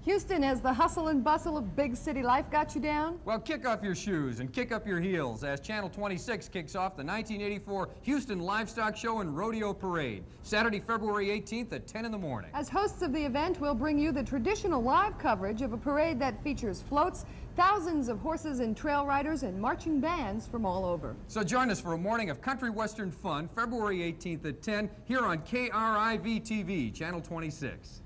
Houston, has the hustle and bustle of big city life got you down? Well, kick off your shoes and kick up your heels as Channel 26 kicks off the 1984 Houston Livestock Show and Rodeo Parade, Saturday, February 18th at 10 in the morning. As hosts of the event, we'll bring you the traditional live coverage of a parade that features floats, thousands of horses and trail riders, and marching bands from all over. So join us for a morning of country western fun, February 18th at 10, here on KRIV TV, Channel 26.